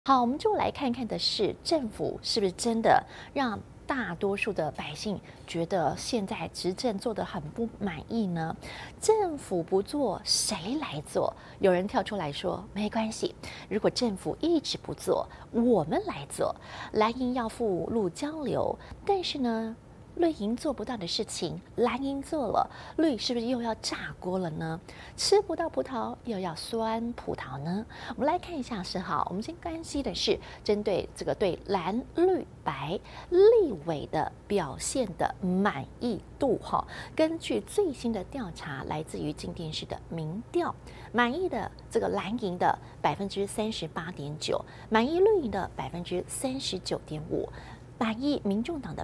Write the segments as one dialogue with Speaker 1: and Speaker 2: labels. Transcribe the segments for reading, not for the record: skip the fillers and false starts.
Speaker 1: 好，我们就来看看的是政府是不是真的让大多数的百姓觉得现在执政做得很不满意呢？政府不做，谁来做？有人跳出来说没关系，如果政府一直不做，我们来做。蓝营要赴陆交流，但是呢？绿营做不到的事情，蓝营做了，绿是不是又要炸锅了呢？吃不到葡萄又要酸葡萄呢？我们来看一下是好，我们先关心的是针对这个对蓝绿白立委的表现的满意度哈。根据最新的调查，来自于静电视的民调，满意的这个蓝营的38.9%，满意绿营的39.5%。满意民众党的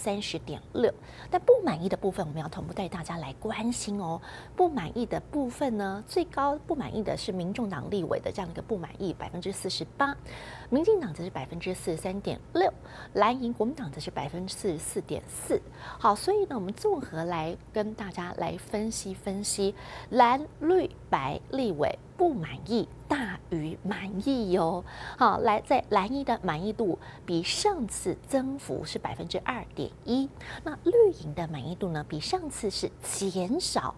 Speaker 1: 30.6%，但不满意的部分，我们要同步带大家来关心哦。不满意的部分呢，最高不满意的是民众党立委的这样的一个不满意48%，民进党则是43.6%，蓝营国民党则是44.4%。好，所以呢，我们综合来跟大家来分析蓝绿白立委不满意大于满意哟。好，来在蓝营的满意度比上次增幅是2.1%，那绿营的满意度呢，比上次是减少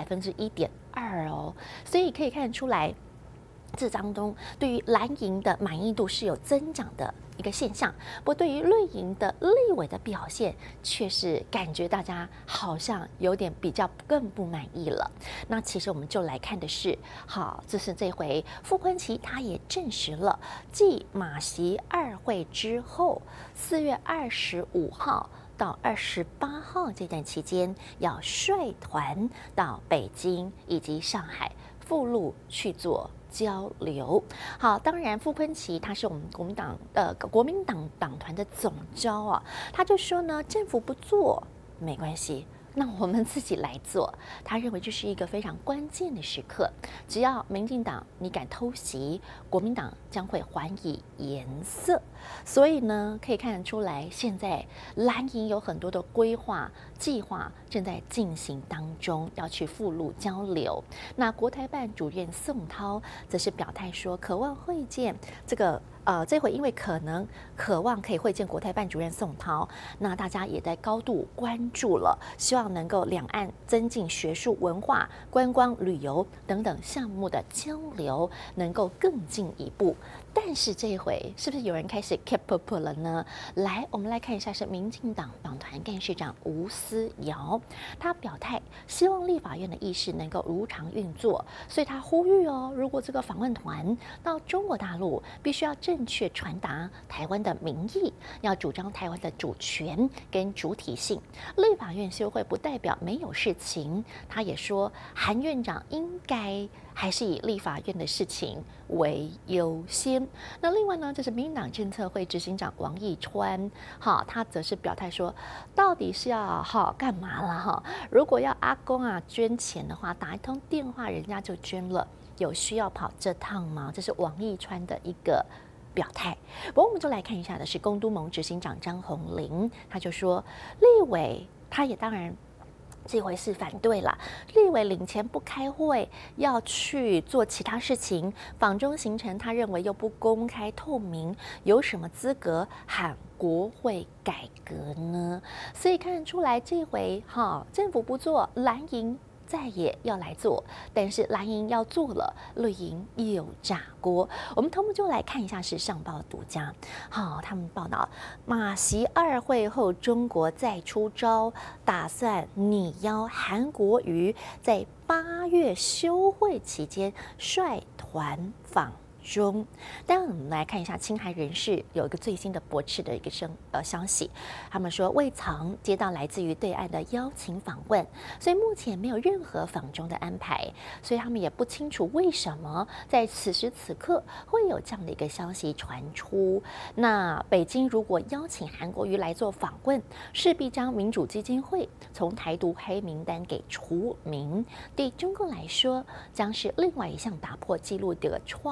Speaker 1: 1.2%哦，所以可以看得出来。这当中，对于蓝营的满意度是有增长的一个现象，不过对于绿营的立委的表现，却是感觉大家好像有点比较更不满意了。那其实我们就来看的是，好，这是这回傅昆萁他也证实了，继马习二会之后，4月25号。到28号这段期间，要率团到北京以及上海赴陆去做交流。好，当然傅昆萁他是我们国民党党团的总召啊，他就说呢，政府不做没关系。那我们自己来做，他认为这是一个非常关键的时刻。只要民进党你敢偷袭，国民党将会还以颜色。所以呢，可以看得出来，现在蓝营有很多的规划计划正在进行当中，要去赴陆交流。那国台办主任宋涛则是表态说，渴望会见这回因为渴望可以会见国台办主任宋涛，那大家也在高度关注了，希望能够两岸增进学术、文化、观光、旅游等等项目的交流，能够更进一步。但是这一回是不是有人开始 keep up 了呢？来，我们来看一下，是民进党党团干事长吴思瑶，他表态希望立法院的议事能够如常运作，所以他呼吁哦，如果这个访问团到中国大陆，必须要正确传达台湾的民意，要主张台湾的主权跟主体性。立法院休会不代表没有事情，他也说韩院长应该还是以立法院的事情为优先。那另外呢，这是民进党政策会执行长王义川，他则是表态说，到底是要干嘛了如果要阿公捐钱的话，打一通电话人家就捐了，有需要跑这趟吗？这是王义川的一个表态。不过我们就来看一下的是公都盟执行长张宏林，他就说立委他也当然。这回是反对了，立委领钱不开会，要去做其他事情，访中行程他认为又不公开透明，有什么资格喊国会改革呢？所以看得出来，这回政府不做，蓝营再也要来做，但是蓝营要做了，绿营有炸锅。我们同步就来看一下是上报独家，他们报道马习二会后，中国再出招，打算拟邀韩国瑜在8月休会期间率团访中。当然，我们来看一下青海人士有一个最新的驳斥的一个消息，他们说未曾接到来自于对岸的邀请访问，所以目前没有任何访中的安排，所以他们也不清楚为什么在此时此刻会有这样的一个消息传出。那北京如果邀请韩国瑜来做访问，势必将民主基金会从台独黑名单给除名，对中共来说将是另外一项打破纪录的创举。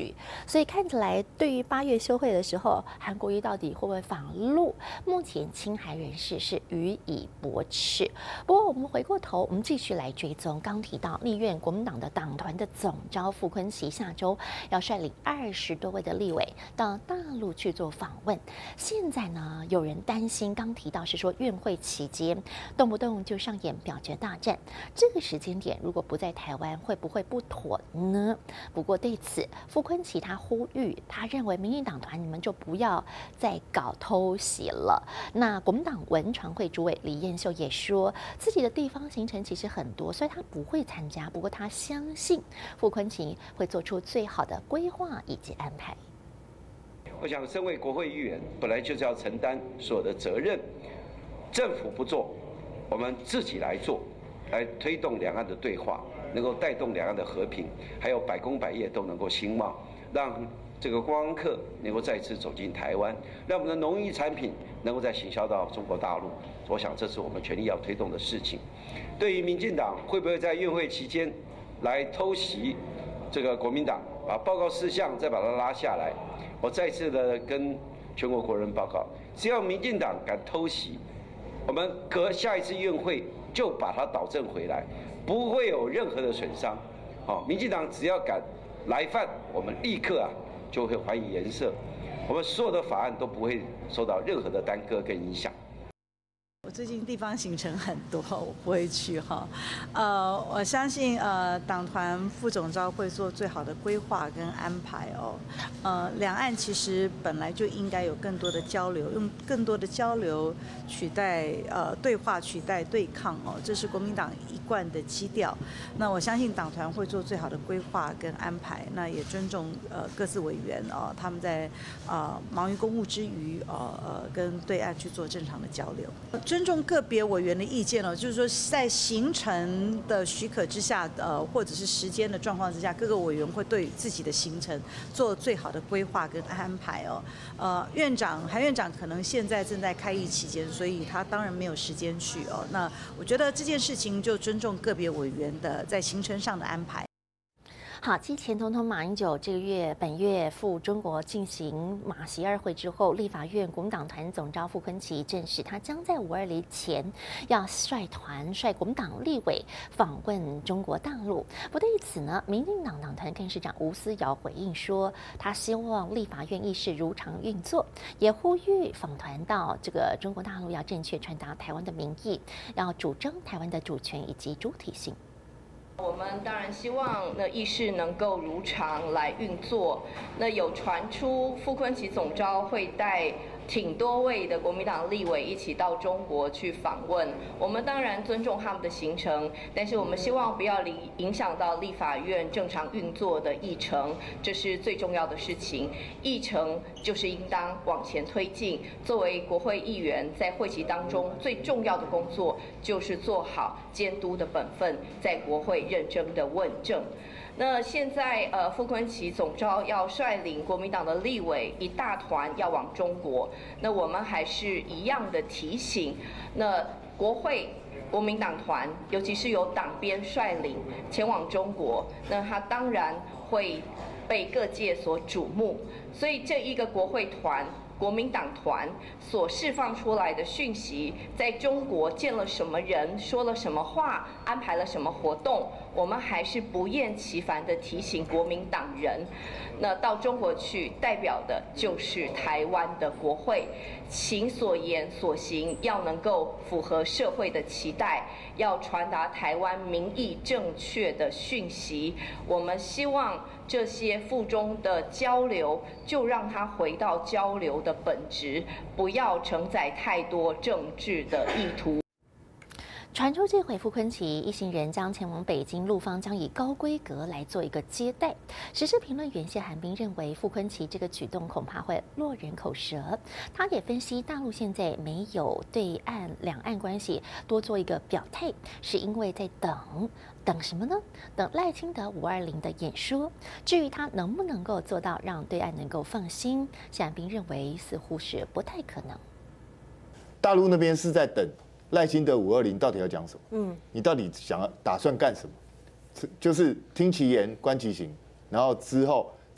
Speaker 1: 举，所以看起来对于8月休会的时候，韩国瑜到底会不会访陆？目前亲韩人士是予以驳斥。不过我们回过头，我们继续来追踪。刚提到立院国民党的党团的总召傅昆萁下周要率领20多位的立委到大陆去做访问。现在呢，有人担心，刚提到是说院会期间动不动就上演表决大战，这个时间点如果不在台湾，会不会不妥呢？不过对此，傅昆萁他呼吁，他认为民进党团你们就不要再搞偷袭了。那国民党文传会主委李彦秀也说，自己的地方行程其实很多，所以他不会参加。不过他相信傅昆萁会做出最好的规划以及安排。
Speaker 2: 我想，身为国会议员，本来就是要承担所有的责任。政府不做，我们自己来做，来推动两岸的对话，能够带动两岸的和平，还有百工百业都能够兴旺，让这个观光客能够再次走进台湾，让我们的农渔产品能够再行销到中国大陆。我想，这是我们全力要推动的事情。对于民进党会不会在院会期间来偷袭这个国民党，把报告事项再把它拉下来？我再次的跟全国国人报告，只要民进党敢偷袭，我们隔下一次院会就把它导正回来，不会有任何的损伤。民进党只要敢来犯，我们立刻就会还以颜色，我们所有的法案都不会受到任何的耽搁跟影响。
Speaker 3: 我最近地方行程很多，我不会去哈。我相信党团副总召会做最好的规划跟安排哦。两岸其实本来就应该有更多的交流，用更多的交流取代对话取代对抗哦，这是国民党一贯的基调。那我相信党团会做最好的规划跟安排，那也尊重各自委员哦，他们在忙于公务之余跟对岸去做正常的交流。尊重个别委员的意见哦，就是说在行程的许可之下，或者是时间的状况之下，各个委员会对自己的行程做最好的规划跟安排哦。韩院长可能现在正在开议期间，所以他当然没有时间去哦。那我觉得这件事情就尊重个别委员的在行程上的安排。
Speaker 1: 好，继前总统马英九本月赴中国进行马习2会之后，立法院国民党团总召傅昆萁证实，他将在520前要率国民党立委访问中国大陆。不对于此呢，民进党党团干事长吴思瑶回应说，他希望立法院议事如常运作，也呼吁访团到这个中国大陆要正确传达台湾的民意，要主张台湾的主权以及主体性。
Speaker 4: 我们当然希望议事能够如常来运作。那有传出傅昆萁总召会带挺多位的国民党立委一起到中国去访问，我们当然尊重他们的行程，但是我们希望不要影响到立法院正常运作的议程，这是最重要的事情。议程就是应当往前推进。作为国会议员，在会期当中最重要的工作就是做好监督的本分，在国会认真的问政。那现在傅昆萁总召要率领国民党的立委一大团要往中国，那我们还是一样的提醒，那国会国民党团，尤其是由党编率领前往中国，那他当然会被各界所瞩目，所以这一个国会团。国民党团所释放出来的讯息，在中国见了什么人，说了什么话，安排了什么活动，我们还是不厌其烦地提醒国民党人，那到中国去，代表的就是台湾的国会，请所言所行要能够符合社会的期待，要传达台湾民意正确的讯息。我们希望这些附中的交流，就让它回到交流的本质，不要承载太多政治的意图。
Speaker 1: 传出这回傅昆萁一行人将前往北京，陆方将以高规格来做一个接待。时事评论员谢寒冰认为，傅昆萁这个举动恐怕会落人口舌。他也分析，大陆现在没有对两岸关系多做一个表态，是因为在等什么呢？等赖清德520的演说。至于他能不能够做到让对岸能够放心，谢寒冰认为似乎是不太可能。
Speaker 5: 大陆那边是在等赖清德520到底要讲什么？你到底打算干什么？就是听其言观其行，然后之后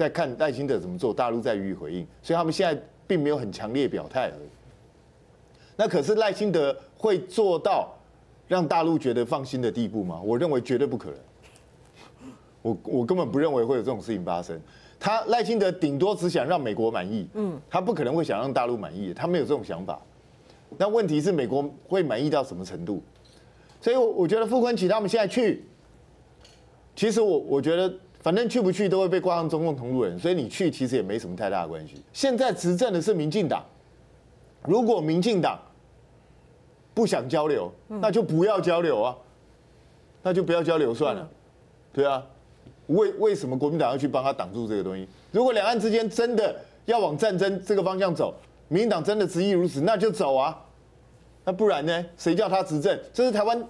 Speaker 5: 在看赖清德怎么做，大陆在予以回应，所以他们现在并没有很强烈表态而已。那可是赖清德会做到让大陆觉得放心的地步吗？我认为绝对不可能。我根本不认为会有这种事情发生。赖清德顶多只想让美国满意，他不可能会想让大陆满意，他没有这种想法。那问题是美国会满意到什么程度？所以我觉得傅昆萁他们现在去，其实我觉得反正去不去都会被挂上中共同路人，所以你去其实也没什么太大的关系。现在执政的是民进党，如果民进党不想交流，那就不要交流啊，那就不要交流算了，对啊。为什么国民党要去帮他挡住这个东西？如果两岸之间真的要往战争这个方向走，民进党真的执意如此，那就走啊。那不然呢？谁叫他执政？这是台湾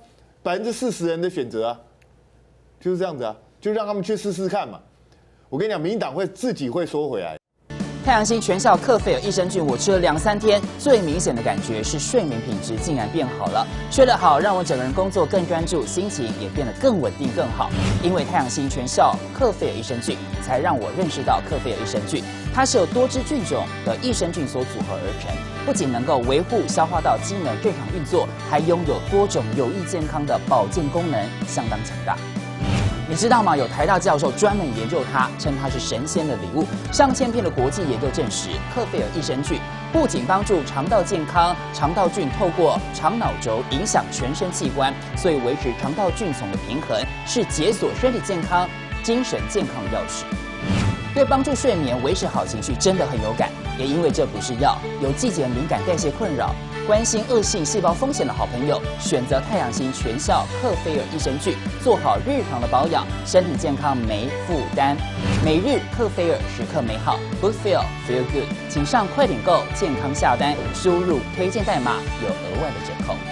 Speaker 5: 40%人的选择啊，就是这样子啊，就让他们去试试看嘛。我跟你讲，民进党自己会缩回来。
Speaker 6: 太阳星全效克菲尔益生菌，我吃了2、3天，最明显的感觉是睡眠品质竟然变好了。睡得好，让我整个人工作更专注，心情也变得更稳定、更好。因为太阳星全效克菲尔益生菌，才让我认识到克菲尔益生菌，它是由多支菌种的益生菌所组合而成，不仅能够维护消化道机能正常运作，还拥有多种有益健康的保健功能，相当强大。你知道吗？有台大教授专门研究它，称它是神仙的礼物。上千篇的国际研究证实，克菲尔益生菌不仅帮助肠道健康，肠道菌透过肠脑轴影响全身器官，所以维持肠道菌丛的平衡是解锁身体健康、精神健康的钥匙。对帮助睡眠、维持好情绪真的很有感。也因为这不是药，有季节敏感、代谢困扰、关心恶性细胞风险的好朋友，选择太阳星全效克菲尔益生菌，做好日常的保养，身体健康没负担。每日克菲尔，时刻美好 ，Good Feel Feel Good， 请上快点购健康下单，输入推荐代码有额外的折扣。